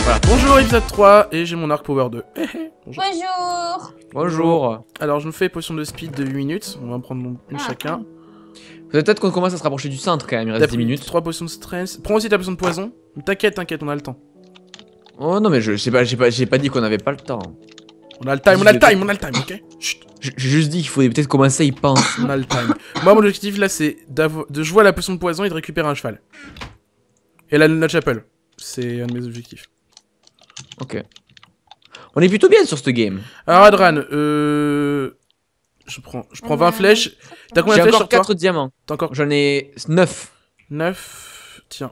Voilà. Bonjour, épisode 3, et j'ai mon arc power 2. Bonjour. Bonjour. Bonjour. Alors, je me fais potion de speed de 8 minutes. On va en prendre une chacun. Peut-être qu'on commence à se rapprocher du centre quand même, il reste 10 minutes. 3 potions de stress. Prends aussi ta potion de poison. T'inquiète, on a le temps. Oh non, mais j'ai pas dit qu'on avait pas le temps. On a le time, ok. Chut. J'ai juste dit qu'il faut peut-être commencer à y penser. On a le time. Moi, mon objectif là, c'est de jouer à la potion de poison et de récupérer un cheval. Et la Notch Apple. C'est un de mes objectifs. Ok. On est plutôt bien sur ce game. Alors, Adran, je prends 20 flèches. T'as combien de flèches sur toi? J'ai encore 4 diamants. J'en ai 9. 9. Tiens.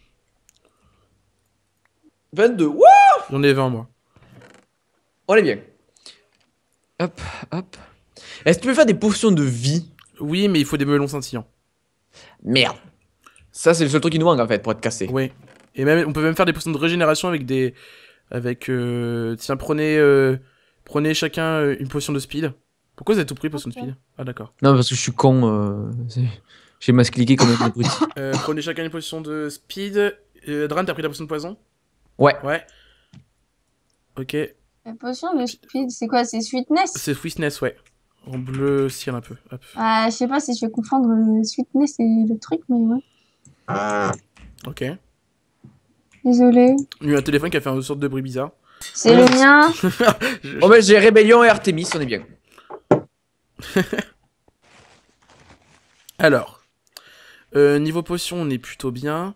22. Wouh! J'en ai 20, moi. On est bien. Hop, hop. Est-ce que tu peux faire des potions de vie? Oui, mais il faut des melons scintillants. Merde. Ça, c'est le seul truc qui nous manque en fait pour être cassé. Oui. Et même, on peut même faire des potions de régénération avec des... tiens, prenez chacun une potion de speed. Pourquoi vous avez tout pris, potion de speed? Ah, d'accord. Non, parce que je suis con. J'ai masqué comme un petit. Prenez chacun une potion de speed. Dran, t'as pris la potion de poison? Ouais. Ouais. Ok. La potion de speed, c'est quoi? C'est sweetness? C'est sweetness, ouais. En bleu ciel un peu. Hop. Ah, je sais pas si je vais confondre le sweetness et le truc, mais ouais. Ok. Désolé. Il y a eu un téléphone qui a fait une sorte de bruit bizarre. C'est le mien. Oh, mais j'ai Rébellion et Artemis, on est bien. Alors. Niveau potion, on est plutôt bien.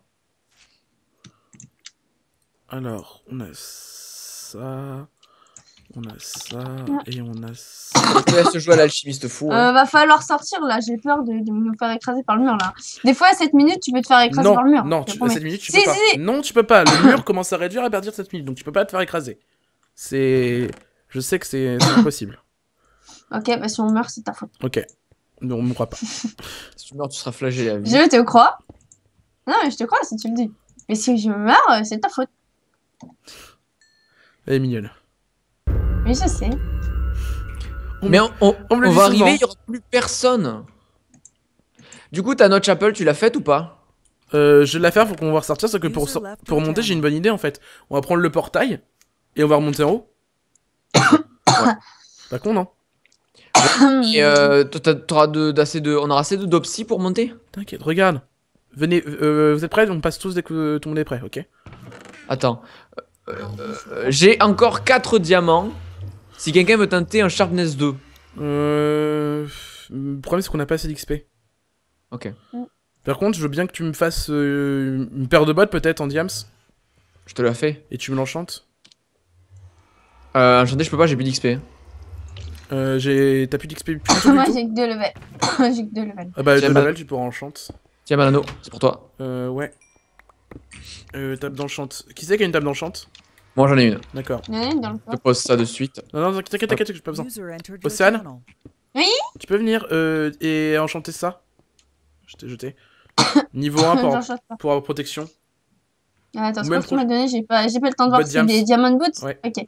Alors, on a ça. On a ça. Et on a ça. Je te laisse jouer à l'alchimiste fou. Hein. Va falloir sortir là, j'ai peur de me faire écraser par le mur là. Des fois, à 7 minutes, tu peux te faire écraser par le mur. Non, à 7 minutes, tu peux pas. Non, tu peux pas. Le mur commence à réduire à partir de 7 minutes, donc tu peux pas te faire écraser. C'est... Je sais que c'est impossible. Ok, bah si on meurt, c'est ta faute. Ok. Non, on mourra pas. Si tu meurs, tu seras flagellé à vie. Je te crois. Non, mais je te crois si tu le dis. Mais si je meurs, c'est ta faute. Elle est mignonne. Mais je sais. Mais on va arriver, souvent. il n'y aura plus personne. Du coup, ta Notch Apple, tu l'as faite ou pas? Je vais la faire, faut qu'on va ressortir, c'est que pour monter, j'ai une bonne idée en fait. On va prendre le portail et on va remonter en haut. Ouais. Pas con, non? Et on aura assez de dopsy pour monter? T'inquiète, regarde. Venez, vous êtes prêts? On passe tous dès que tout le monde est prêt, ok? Attends. J'ai encore 4 diamants. Si quelqu'un veut tenter un Sharpness 2. Le problème, c'est qu'on a pas assez d'XP. Ok. Par contre, je veux bien que tu me fasses une paire de bottes, peut-être, en diams. Je te l'ai fait. Et tu me l'enchantes. Enchanté, je peux pas, j'ai plus d'XP. T'as plus d'XP du tout? Moi, j'ai que 2 levels. J'ai que 2 levels. Ah bah, Tiens, 2 levels, tu pourras enchanter. Tiens, Malano, c'est pour toi. Ouais. Table d'enchante. Qui c'est qui a une table d'enchante? Moi, j'en ai une. D'accord. Il y en a une dans le Je te pose ça de suite. Non, non, t'inquiète, j'ai pas besoin. Océane? Oui? Tu peux venir et enchanter ça? Je t'ai jeté. Niveau 1 pour avoir protection. Attends, ce Même que tu m'as donné, j'ai pas le temps de voir Bot si diams. c'est des diamond boots. Ouais. Ok.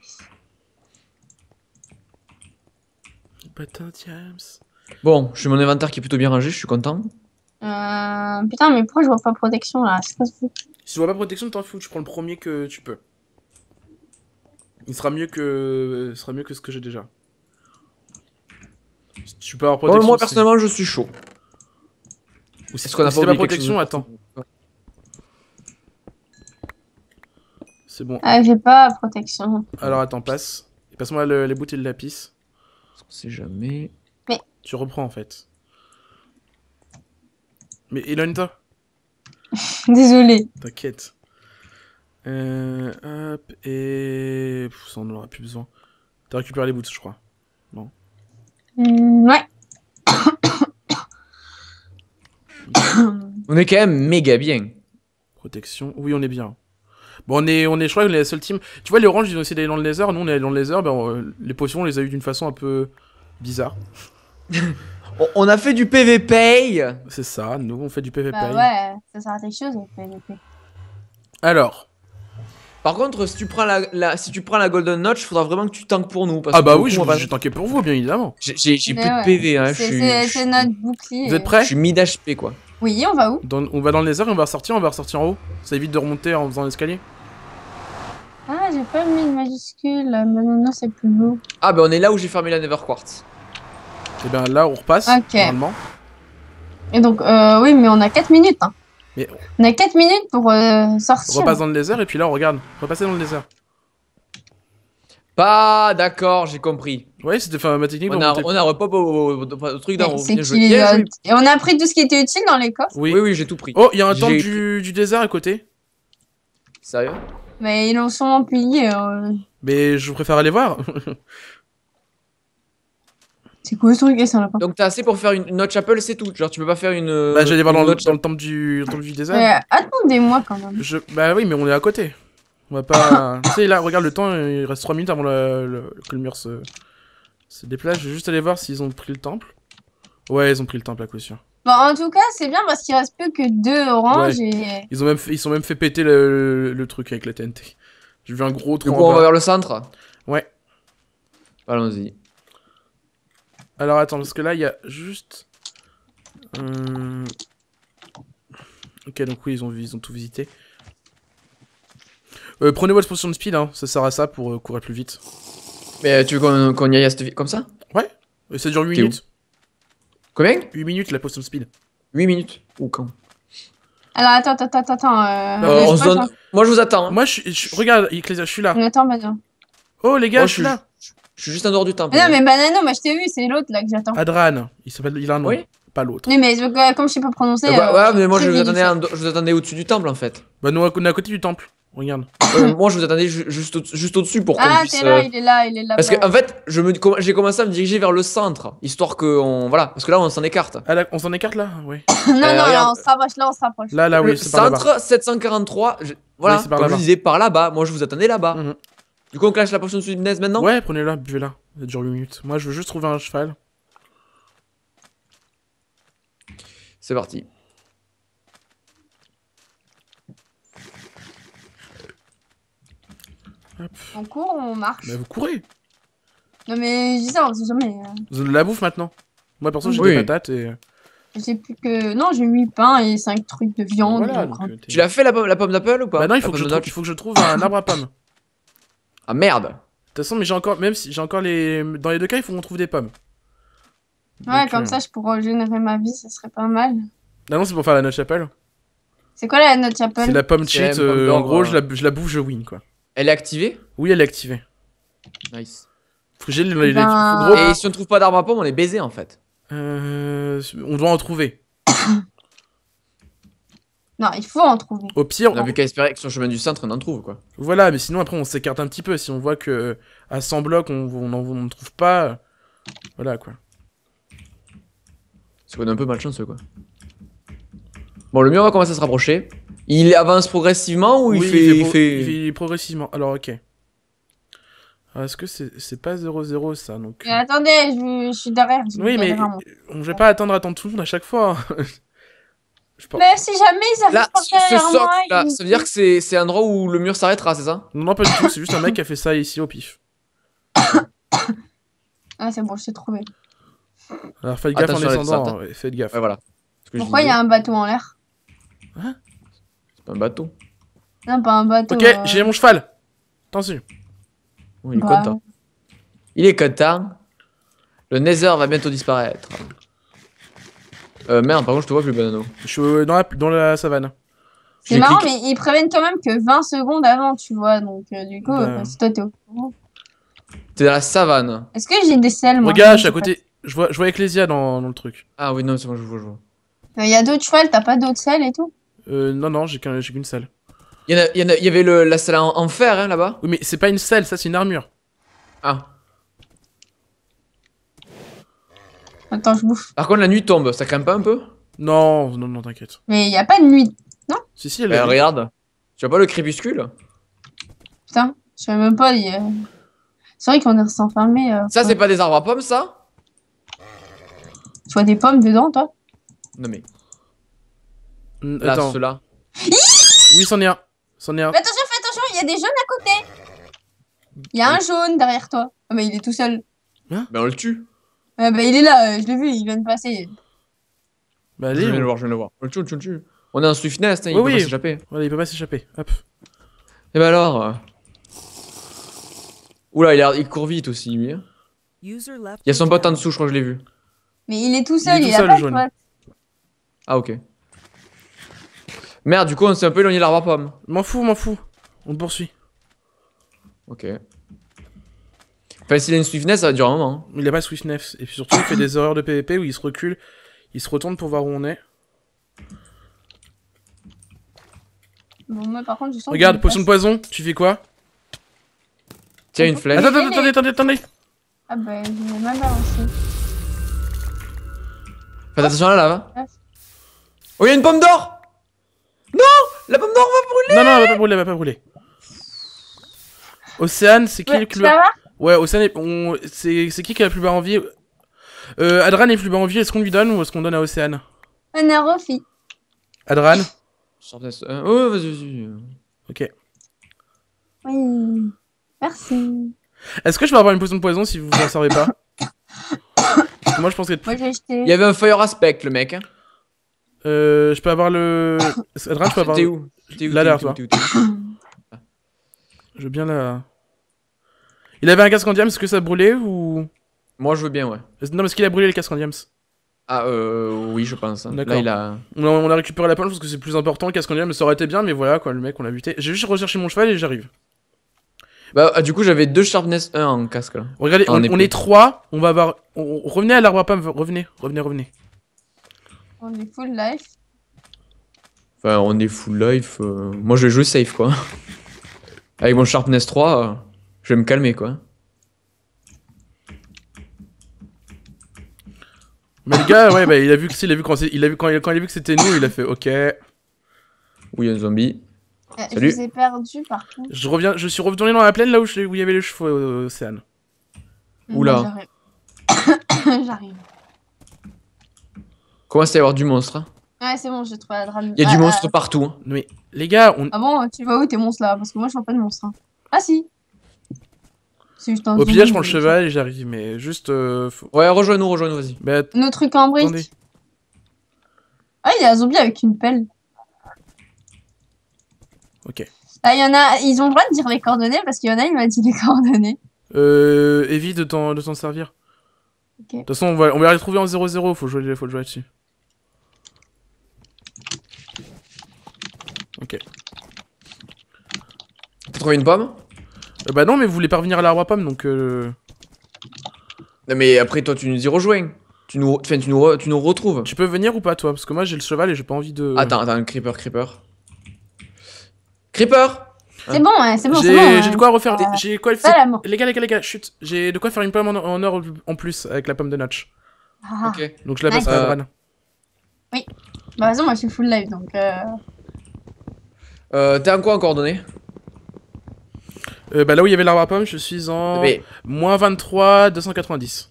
Bâtin diams. Bon, j'ai mon inventaire qui est plutôt bien rangé, je suis content. Putain, mais pourquoi je vois pas protection là? C'est pas ce truc. Si tu vois pas protection, t'en fous, tu prends le premier que tu peux. Il sera mieux que ce que j'ai déjà. Si tu peux avoir protection. Moi, personnellement, je suis chaud. Ou si qu'on a si t'as pas protection, attends. C'est bon. Ah, j'ai pas protection. Alors attends, passe. Passe-moi les bouteilles de lapis. On sait jamais. Tu reprends en fait. Mais éloigne-toi. Désolé. T'inquiète. Hop, et... ça, on en aura plus besoin. T'as récupéré les boots, je crois. Non. Ouais. On est quand même méga bien. Protection. Oui, on est bien. Bon, je crois qu'on est la seule team. Tu vois, les oranges, ils ont essayé d'aller dans le laser. Nous, on est allé dans le laser. Ben, les potions, on les a eu d'une façon un peu bizarre. On a fait du PVP. C'est ça, nous, on fait du PvP. Bah ouais, ça sert à quelque chose le PVP. Alors. Par contre, si tu prends la Golden Notch, faudra vraiment que tu tankes pour nous. Parce Ah bah que oui, coup, j'ai tanké pour vous, bien évidemment. J'ai plus Mais de ouais. PV, hein. C'est notre bouclier. Vous êtes prêts? Je suis mid HP, quoi. Oui, on va où? On va dans le laser et on va ressortir en haut. Ça évite de remonter en faisant l'escalier. Ah, j'ai pas mis de majuscule. Non, c'est plus beau. Ah, ben on est là où j'ai fermé la Nether Quartz. Et bien là, on repasse, Ok. normalement. Et donc, oui, mais on a 4 minutes. Hein. Mais- On a 4 minutes pour On sortir. repasse dans le désert, et puis là, on regarde. Repasser dans le désert. Pas d'accord, j'ai compris. Ouais, c'était enfin ma technique. On a repop au truc d'en haut. C'est Bien joué. qu'il Bien est. joué. Et on a pris tout ce qui était utile dans les coffres. Oui. Oui, oui, j'ai tout pris. Oh, il y a un temple J'ai- du désert à côté. Sérieux? Mais ils l'ont sûrement plié. Mais je préfère aller voir. C'est quoi ce truc? Et ça, on l'a pas. Donc t'as assez pour faire une autre chapel, c'est tout. Genre tu peux pas faire une. Bah, j'allais voir une dans autre le temple du désert. Attendez-moi quand même. Bah oui, mais on est à côté. On va pas. Tu sais, là, regarde le temps, il reste 3 minutes avant que le mur se déplace. Je vais juste aller voir s'ils ont pris le temple. Ouais, ils ont pris le temple à coup sûr. Bon, en tout cas, c'est bien parce qu'il reste plus que 2 oranges et. Ils sont même fait péter le truc avec la TNT. J'ai vu un gros trou Du en coup, on va bas. vers le centre. Ouais. Allons-y. Alors attends, parce que là, il y a juste. Ok, donc oui, ils ont tout visité. Prenez votre potion de speed, hein. Ça sert à ça pour courir plus vite. Mais tu veux qu'on y aille à cette comme ça? Ouais. Et ça dure 8 T'es où? minutes. Combien? 8 minutes la potion de speed. 8 minutes. Ou quand? Alors, attends. On se donne. Moi je vous attends. Hein. Moi, regarde, Ecclesia, je suis là. Attends, Banano. Oh les gars, Moi, je suis là. Je suis juste en dehors du temple. Mais non, mais Banano, moi je t'ai vu, c'est l'autre là que j'attends. Adran, il a un nom. Oui. Pas l'autre. Oui, mais comme je sais pas prononcer. Ouais, mais moi je très vous difficile. attendais au-dessus du temple en fait. Bah nous, on est à côté du temple. Regarde. Moi je vous attendais juste au-dessus pour qu'on Ah, puisse. t'es là, il est là. Parce que en fait, j'ai commencé à me diriger vers le centre, histoire que voilà, parce que là on s'en écarte. Ah, là, on s'en écarte là? Oui. Non, là, regarde. on se rapproche, là, on se rapproche. Là, Le oui, c'est par là-bas. centre 743, voilà, Oui, c'est par comme je là-bas. disais par là-bas, moi je vous attendais là-bas. Mhm. Du coup on clash la potion de sudness maintenant. Ouais, prenez-la, buvez-la. Ça dure 8 minutes. Moi, je veux juste trouver un cheval. C'est parti. On court ou on marche? Bah, vous courez. Non, mais je dis ça, on sait jamais. Vous avez de la bouffe maintenant. Moi, perso, j'ai Oui. des patates et. J'ai plus que. Non, j'ai 8 pains et 5 trucs de viande. Voilà, donc, donc, Tu l'as fait la pomme d'apple ou pas? Bah non, La pomme de notch. il faut que je trouve un arbre à pommes. De Ah merde. toute façon, mais j'ai encore. Même si j'ai encore les. Dans les deux cas, il faut qu'on trouve des pommes. Ouais, Donc, comme ça, je pourrais régénérer ma vie, ça serait pas mal. Ah non, c'est pour faire la Notch Apple. C'est quoi la note chapel? C'est la pomme C'est cheat. la pomme En d'or, gros, je la bouffe, je win quoi. Elle est activée? Oui, elle est activée. Nice. Faut que j'ai Ben- gros. Et si on trouve pas d'arbre à pomme, on est baisé en fait. On doit en trouver. Non, il faut en trouver. Au pire, On a vu qu'à espérer que sur le chemin du centre on en trouve quoi. voilà, mais sinon après on s'écarte un petit peu. Si on voit que à 100 blocs on ne trouve pas, voilà quoi. C'est qu'on est un peu malchanceux quoi. Bon, le mur va commencer à se rapprocher. Il avance progressivement ou Oui, il il fait. fait progressivement. Alors ok. Alors, est-ce que c'est pas 0-0 ça donc. Mais attendez, je suis derrière. je Oui, suis mais derrière, moi. on va pas attendre tout le monde à chaque fois. Je pense. Mais si jamais ils arrivent Là, par ce derrière socle moi, là, ils- ça veut dire que c'est un endroit où le mur s'arrêtera, c'est ça? Non, pas du tout. C'est juste un mec qui a fait ça ici au pif. Ah, c'est bon, je t'ai trouvé. Alors faites gaffe en Attention à la descendant. descente, Ouais, faites gaffe. Ouais, voilà. Ce que je Pourquoi il y disais. a un bateau en l'air? C'est pas un bateau. Non, pas un bateau. Ok, j'ai mon cheval. Attention. Oh, il est Bah, content. Il est content. Le Nether va bientôt disparaître. Merde, par contre, je te vois plus, Banano. Je suis dans la savane. C'est J'ai marrant, cliqué. mais ils préviennent quand même que 20 secondes avant, tu vois. Donc, du coup, Ben. si toi t'es au courant. T'es dans la savane. Est-ce que j'ai des selles, moi? Regarde, je suis à côté. Je vois Ecclesia dans le truc. Ah oui, non, c'est bon, je vois. Il y a d'autres chevals, t'as pas d'autres selles et tout? Non, j'ai qu'une selle. Il y avait la salle en fer, hein, là-bas. Oui, mais c'est pas une selle, ça c'est une armure. Ah. Attends, je bouffe. Par contre, la nuit tombe, ça craint pas un peu? Non, t'inquiète. Mais il y a pas de nuit. Si, elle Bah, est. regarde. Tu vois pas le crépuscule? Putain, je savais même pas. C'est vrai qu'on est resté enfermé. Ça, c'est pas des arbres à pommes, ça? Tu vois des pommes dedans, toi? Non, mais là, Attends. ceux-là. Oui, c'en est un. Mais attention, fais attention, il y a des jaunes à côté. Il y a un jaune derrière toi. Ah, mais il est tout seul. Ben, on le tue. Ah, bah, il est là, je l'ai vu, il vient de passer. Bah, Je allez. viens de le voir, je viens de le voir. On le tue. On est un Swift Nest, hein, il Oui, peut oui. pas s'échapper. Voilà, il peut pas s'échapper. Hop. Et bah alors Oula, il court vite aussi, lui. Hein. Il y a son pote en dessous, je crois que je l'ai vu. Mais il est tout seul, tout il a seul, pas le de jaune. pote. Ah, ok. Merde, du coup, on s'est un peu éloigné de l'arbre à pomme. M'en fous. On te poursuit. Ok. Enfin, s'il a une swiftness, ça va durer un moment. Hein. Il a pas swiftness. Et puis surtout, il fait des erreurs de PVP où il se recule, il se retourne pour voir où on est. Bon, moi, par contre, je sens Regarde, que potion de poison, tu fais quoi? Tiens, une flèche. Attendez. Ah bah, je l'ai mal balancé. Faites attention à la lave. Ouais. Oh, il y a une pomme d'or! Non! La pomme d'or va brûler! Non, elle va pas brûler. Océane, c'est qui Ouais, le plus ça bas? va? Ouais, Océane, c'est qui a le plus bas en vie? Adran est plus bas en vie, est-ce qu'on lui donne ou est-ce qu'on donne à Océane? On a Rofi. Adran? Oh, vas-y. Ok. Oui. Merci. Est-ce que je peux avoir une potion de poison si vous en servez pas? Parce que moi je pense que... Moi, j'ai jeté. Il y avait un fire aspect, le mec. Hein. je peux avoir le... Adran, je peux avoir... T'es où? Là, derrière toi. Je veux bien la... Il avait un casque en diams, est-ce que ça brûlait ou... Moi, je veux bien, ouais. Non, parce qu'il a brûlé le casque en diams. Ah, oui, je pense. Hein. D'accord. Là, il a... On a récupéré la pomme, je pense que c'est plus important, le casque en diams, ça aurait été bien, mais voilà quoi, le mec on l'a buté. J'ai juste recherché mon cheval et j'arrive. Bah, du coup, j'avais 2 sharpness 1 en casque, là. Regardez, Ah, on est 3, on va avoir... Revenez à l'arbre à pomme, revenez. On est full life. Enfin, on est full life. Moi, je vais jouer safe, quoi. Avec mon sharpness 3, je vais me calmer, quoi. Mais le gars, ouais, bah, il a vu quand il a vu que c'était nous, il a fait OK. Oui, il y a un zombie. Je Salut. vous ai perdu partout. Je suis retourné dans la plaine là où il y avait les chevaux, Océane. Oula. J'arrive. Commence à y avoir du monstre. Hein. Ouais, c'est bon, j'ai trouvé la drame. Il y a du monstre partout. Hein. Mais les gars, Ah bon, tu vas où tes monstres là? Parce que moi je vois pas de monstres. Hein. Ah si. C'est juste un au zombie, pire, je prends le mais- cheval et j'arrive, mais juste. Ouais, rejoins-nous, vas-y. Bah, Nos trucs en briques. attendez. Ah, il y a un zombie avec une pelle. Ok. Ah, il y en a, ils ont le droit de dire les coordonnées parce qu'il y en a, il m'a dit les coordonnées. Évite de t'en servir. Ok. De toute façon, on va les trouver en 0-0, faut le jouer dessus. Ok. T'as trouvé une pomme? Bah non, mais vous voulez pas revenir à l'arbre à pomme, donc Non, mais après, toi, tu nous y rejoins. Tu nous retrouves. Tu peux venir ou pas, toi? Parce que moi, j'ai le cheval et j'ai pas envie de... Attends, creeper. Creeper! C'est bon, ouais, c'est bon, c'est J'ai bon. j'ai de quoi refaire... J'ai quoi... Pas la mort. Les gars, chut. J'ai de quoi faire une pomme en or en plus, avec la pomme de notch. Ah. Ok. Donc je la passe Nice. à Adran. Bah, de toute façon, moi je suis full live donc. T'es en quoi en coordonnées? Bah là où il y avait l'arbre à pomme, je suis en... Mais... Moins 23, 290.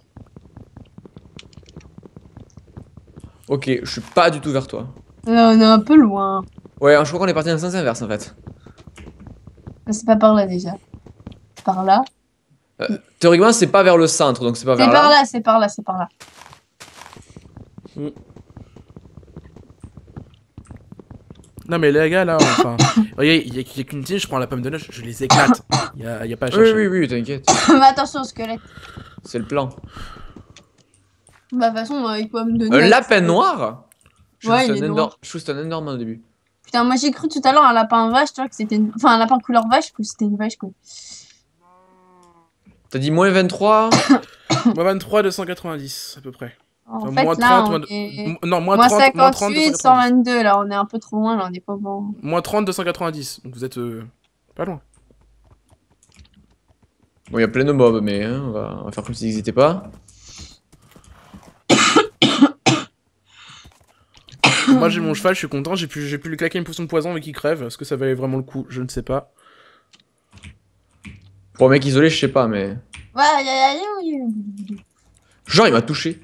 Ok, je suis pas du tout vers toi. Là, on est un peu loin. Ouais, je crois qu'on est parti dans le sens inverse en fait. C'est pas par là déjà. Par là. Théoriquement, c'est pas vers le centre, donc c'est pas C'est vers par là. là, c'est par là, c'est par là. Non mais les gars là, enfin... Regardez, il y a qu'une tige, je prends la pomme de notch, je les éclate. Il y a pas à chercher. Oui, t'inquiète. Mais attention au squelette. C'est le plan. Bah, de toute façon, il peut me donner. Un lapin noir? Ouais, il est noir. Je trouve que c'est un Enderman au début. Putain, moi j'ai cru tout à l'heure un lapin vache, tu vois, que c'était une... Enfin, un lapin couleur vache, que c'était une vache, quoi. T'as dit moins 23? Moins 23, 290 à peu près. En Enfin, fait, moins là, 30, on moins... est... Non, moins Moins 30, moins 30, 58, 290. 122, là, on est un peu trop loin, là, on est pas bon. Moins 30, 290. Donc vous êtes pas loin. Bon, il y a plein de mobs, mais hein, on va faire comme s'ils n'existaient pas. Moi j'ai mon cheval, je suis content, j'ai pu lui claquer une potion de poison mais qu'il crève. Est-ce que ça valait vraiment le coup? Je ne sais pas. Pour un mec isolé, je sais pas, mais... Ouais, Genre, il m'a touché.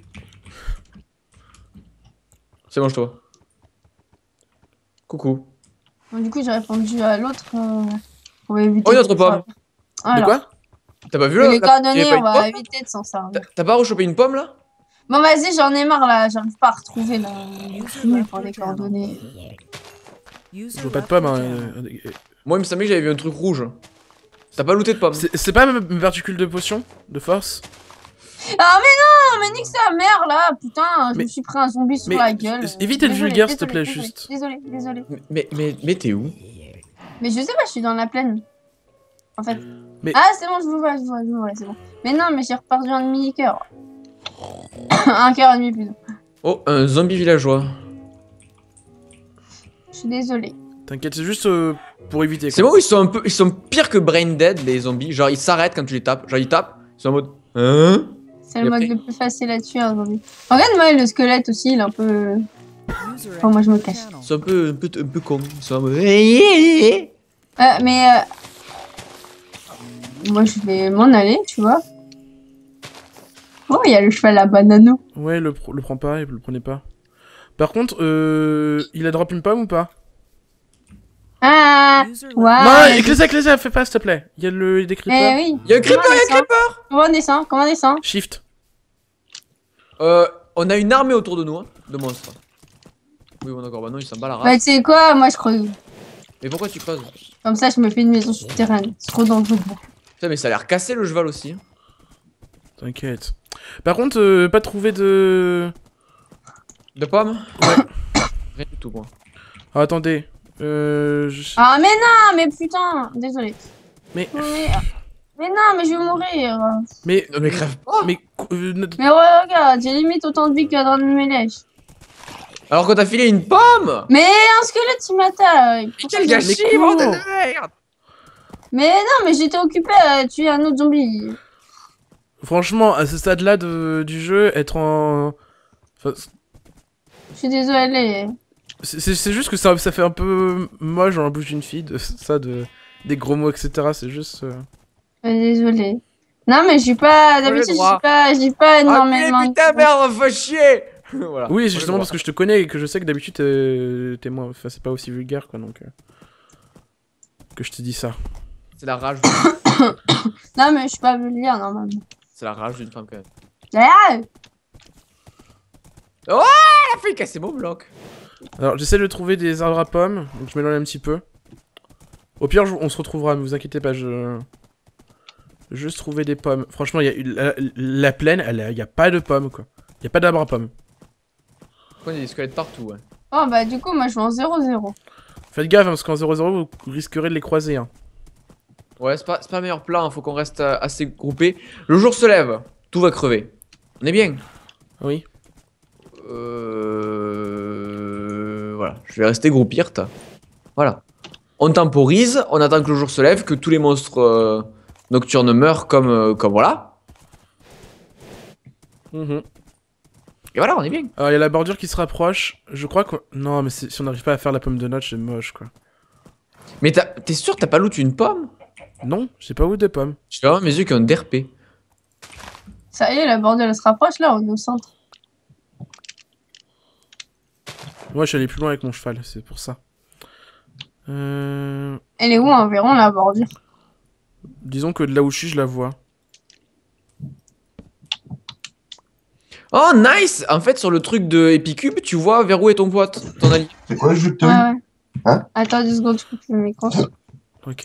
C'est bon, je toi. Coucou. bon, du coup, j'ai répondu à l'autre. On va éviter. Oh, une autre pomme. De quoi? T'as pas vu Et là les il y coordonnées, avait on pas une va pomme éviter de s'en servir. T'as pas rechopé une pomme là? Bon, vas-y, j'en ai marre là, j'arrive pas à retrouver là. Je suis nul pour les coordonnées. Je vois pas de pomme. Hein. Moi, il me semblait que j'avais vu un truc rouge. T'as pas looté de pommes. C'est pas mes particules de potion de force? Ah mais non, mais nique sa mère là, putain, je Mais- me suis pris un zombie sur mais- la gueule. évite d'être Désolé, vulgaire, s'il te désolé, plaît, désolé, juste. Désolé. Mais t'es où? Mais je sais pas, je suis dans la plaine. En fait. Mais- Ah c'est bon, je vous vois, c'est bon. Mais non, mais j'ai reperdu un demi-cœur. Un cœur et demi plutôt. Oh, un zombie villageois. Je suis désolée. T'inquiète, c'est juste pour éviter. C'est quoi. bon, ils sont pires que Brain Dead, les zombies. Genre, ils s'arrêtent quand tu les tapes. Genre, ils tapent, ils sont en mode. Hein? C'est Et le mode après- le plus facile à tuer un zombie. Regarde-moi le squelette aussi, il est un peu. Oh, moi je me cache. Ils sont un peu cons. Ils sont en mode. Moi je vais m'en aller, tu vois. Oh, il y a le cheval à banano. Ouais, le prends pas et le prenez pas. Par contre, il a drop une pomme ou pas? Ah, Non, ouais. Ecclesia, fais pas s'il te plaît. Il y a des Eh creepers. oui. Y'a un creeper, y'a un creeper! Comment on descend? Shift. On a une armée autour de nous, hein, de monstres. Oui, bon, d'accord, bah non, ils s'en bat la Bah, race. tu sais quoi, moi je creuse. Mais pourquoi tu creuses? Comme ça, je me fais une maison souterraine. C'est trop dangereux. Putain, mais ça a l'air cassé le cheval aussi. Hein. T'inquiète. Par contre, pas trouvé de... De pommes? Ouais. Rien du tout, moi. Ah, attendez. Ah, mais non, mais putain. Désolé. Mais... Mais non, mais je vais mourir. Mais... Non, mais crève pas! Mais... Mais ouais, regarde, j'ai limite autant de vie qu'un de mes lèches. Alors qu'on t'a filé une pomme! Mais un squelette, il m'attaque. Mais quel Mais gâchis, cours. bordel de merde! Mais non, mais j'étais occupé à tuer un autre zombie. Franchement, à ce stade-là du jeu, être en... Enfin, Je suis désolée. c'est juste que ça fait un peu moche dans la bouche d'une fille, des gros mots, etc. C'est juste... Désolée. Non, mais je suis pas. D'habitude, je dis pas Ah, énormément. putain, merde, faut chier! Voilà. Oui, Moi, c'est justement parce que je te connais et que je sais que d'habitude t'es moins... Enfin, c'est pas aussi vulgaire, quoi, donc... Que je te dis ça. C'est la rage. Non, mais je suis pas vulgaire normalement. C'est la rage d'une femme, quand même. Ah, Elle a fait casser mon bloc! Alors, j'essaie de trouver des arbres à pommes, donc je m'éloigne un petit peu. Au pire, on se retrouvera, ne vous inquiétez pas, Juste trouver des pommes. Franchement, la plaine, il y a pas de pommes, quoi. Il y a pas d'arbres à pommes. Il y a des squelettes partout, ouais. oh, bah, du coup, moi, je vais en 0-0. Faites gaffe, hein, parce qu'en 0-0, vous risquerez de les croiser, hein. Ouais, c'est pas le meilleur plan, faut qu'on reste assez groupé. Le jour se lève, tout va crever. On est bien. Oui. Voilà, je vais rester groupirte. Voilà. On temporise, on attend que le jour se lève, que tous les monstres nocturnes meurent comme voilà. Mhm. Et voilà, on est bien. Alors, il y a la bordure qui se rapproche. Je crois que... Non, mais si on n'arrive pas à faire la pomme de notch, c'est moche, quoi. Mais t'es sûr que t'as pas loot une pomme? Non, j'ai pas où de pommes. Je vais avoir mes yeux qui ont derpé. Ça y est, la bordure elle se rapproche là, on est au centre. Moi, je suis allé plus loin avec mon cheval, c'est pour ça. Elle est où environ la bordure? Disons que de là où je suis, je la vois. Oh, nice! En fait, sur le truc de Epicube, tu vois vers où est ton pote, ton allié. C'est quoi le jeu de Ouais, truc? ouais. Hein? Attends 2 secondes, je coupe le micro. Ok.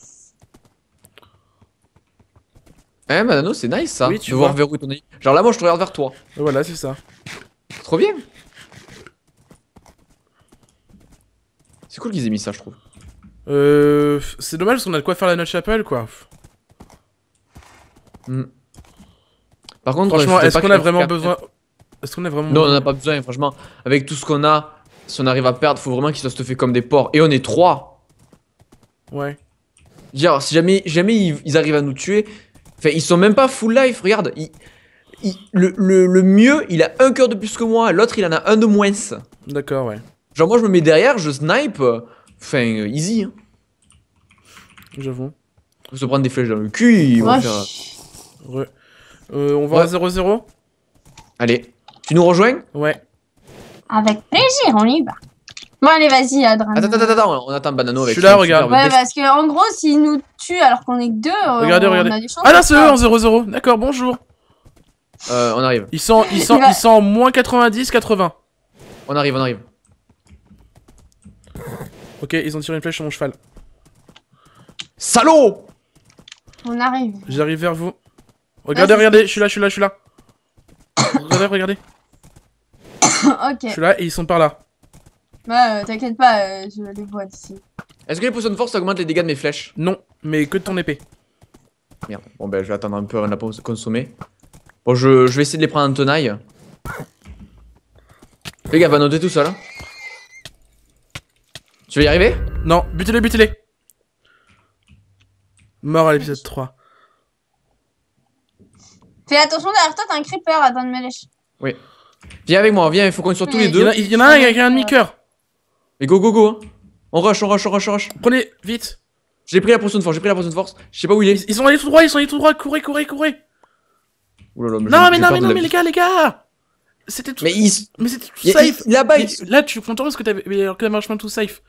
Eh, Madano, c'est nice ça. Oui, tu de voir vois. vers où est ton allié. Genre là, moi, je te regarde vers toi. Et voilà, c'est ça. Trop bien. C'est cool qu'ils aient mis ça, je trouve. C'est dommage parce qu'on a de quoi faire la Notch Chapel, quoi. Hmm. Par contre, Franchement, je est-ce sais pas qu'on a qu'il vraiment faire- besoin... Est-ce qu'on a vraiment... Non, on en a pas besoin, franchement. Avec tout ce qu'on a, si on arrive à perdre, faut vraiment qu'ils soient stuffés comme des porcs. Et on est 3. Ouais. Genre, si jamais ils arrivent à nous tuer, enfin, ils sont même pas full life, regarde. Le mieux, il a un cœur de plus que moi, l'autre, il en a un de moins. D'accord, ouais. Genre, moi, je me mets derrière, je snipe. Enfin, easy. Hein. J'avoue. Faut se prendre des flèches dans le cul, ils vont Wesh. faire... Ouais. On va Ouais. à 0-0 Allez, tu nous rejoins? Ouais. Avec plaisir, on y va. Bon, allez, vas-y, Adran. Attends, on attend Banano avec Je suis là, son regarde. superbe Ouais, destin. parce que en gros, s'ils nous tuent alors qu'on est que 2, Regardez, on regardez. a des chances. Ah là, de c'est eux ça. en 0-0. D'accord, bonjour. On arrive, Ils sont en moins 90, 80. on arrive. Ok, ils ont tiré une flèche sur mon cheval. Salaud! On arrive. J'arrive vers vous. Regardez, regardez, je suis là, je suis là, je suis là. Regardez, regardez. Ok. Je suis là et ils sont par là. Bah, t'inquiète pas, je les vois d'ici. Est-ce que les potions de force augmentent les dégâts de mes flèches? Non, mais que de ton épée. Merde. Bon, ben, je vais attendre un peu, rien à consommer. Bon, je vais essayer de les prendre en tenaille. Les gars, va noter tout seul. Hein. Tu vas y arriver? Non, butez-les, butez-les. Mort à l'épisode 3. Fais attention, derrière toi, t'as un creeper, attends de me lèche. Oui. Viens avec moi, viens, il faut qu'on soit tous les deux. Il y en a un qui a un demi-coeur. Et go, go, go. Hein. On rush, on rush, on rush, on rush. Prenez, vite. J'ai pris la potion de force, j'ai pris la potion de force. Je sais pas où il est. Ils sont allés tout droit, ils sont allés tout droit. Courez, courez, courez. Oulala, Non, mais les gars. C'était tout. Mais Mais c'était tout safe. Là-bas, Là, tu es content parce que t'avais un chemin tout safe.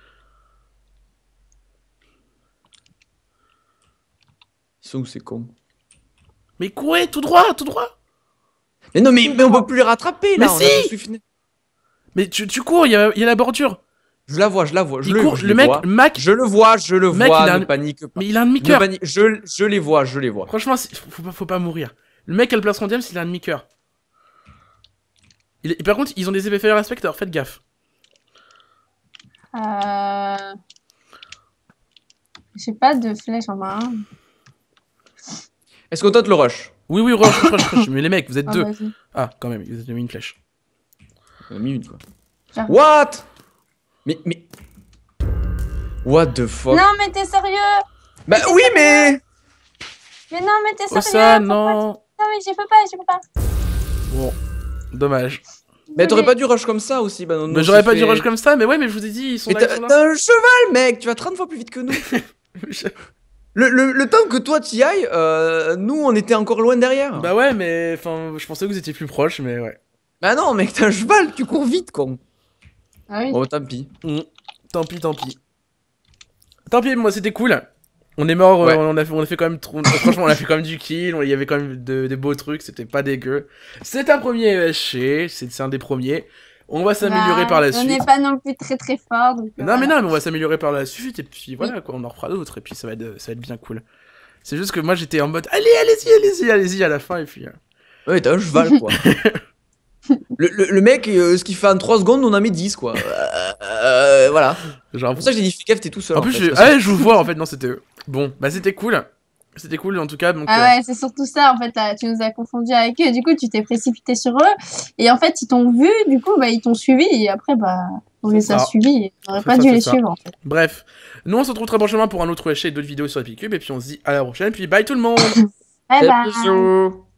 Ils sont où ces cons? Mais courez, tout droit, tout droit. Mais non, mais on peut plus les rattraper là. Mais on si. a tous fini. Mais tu cours, il y a la bordure. Je la vois, je la vois. Il court, le mec, Je le vois, je le mec, vois. il a Ne panique pas. mais il a un demi-coeur. Je les vois, je les vois. Franchement, faut pas mourir. Le mec a le plastron diams, il a un demi-coeur. Par contre, ils ont des épées fire respecteurs, faites gaffe. J'ai pas de flèche en main. Est-ce qu'on tente le rush? Oui, oui, rush. Mais les mecs, vous êtes deux. Vas-y. Ah, quand même, vous avez mis une flèche. On a mis une quoi. J'arrive. What? Mais. What the fuck? Non, mais t'es sérieux? Bah oui, mais. Mais non, mais t'es Oh sérieux? ça, Pourquoi non. Non, mais je peux pas. Bon, dommage. Mais t'aurais pas dû rush comme ça aussi, bah non. Mais j'aurais pas dû rush comme ça, mais ouais, mais je vous ai dit, ils sont Mais là, ils sont là. t'as un cheval, mec! Tu vas 30 fois plus vite que nous! Le temps que toi t'y ailles, nous on était encore loin derrière. Bah ouais, mais enfin, je pensais que vous étiez plus proche, mais ouais. Bah non, mec, t'as un cheval, tu cours vite, con. Ah oui. Bon, tant pis. Tant pis. Tant pis, moi c'était cool. On est mort, Ouais. on a fait quand même franchement, on a fait quand même du kill, il y avait quand même des beaux trucs, c'était pas dégueu. C'est un premier ESC, c'est un des premiers. On va s'améliorer par la On suite. n'est pas non plus très fort. Donc, Non, mais on va s'améliorer par la suite, et puis voilà, quoi, on en refera d'autres, et puis ça va être bien cool. C'est juste que moi j'étais en mode, allez-y à la fin, et puis... Ouais, t'as un cheval, quoi. le mec, ce qu'il fait en 3 secondes, on en met 10, quoi. Voilà. Genre, C'est pour ça que j'ai dit, fais gaffe, t'es tout seul. en plus, fait, je vous vois, en fait, non, c'était eux. Bon, bah c'était cool. C'était cool, en tout cas, donc... Ah ouais, c'est surtout ça, en fait, tu nous as confondus avec eux, du coup, tu t'es précipité sur eux, et en fait, ils t'ont vu, du coup, bah, ils t'ont suivi, et après, bah, on les a suivis, et on aurait pas dû les suivre, en fait. Bref, nous on se retrouve très prochainement pour un autre ESC et d'autres vidéos sur Epicube, et puis on se dit à la prochaine, puis bye tout le monde. Bye bye. Bisous.